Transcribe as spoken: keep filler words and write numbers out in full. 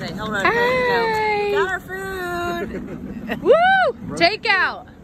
say, hold on, Hi. go. Got our food. Woo! Takeout.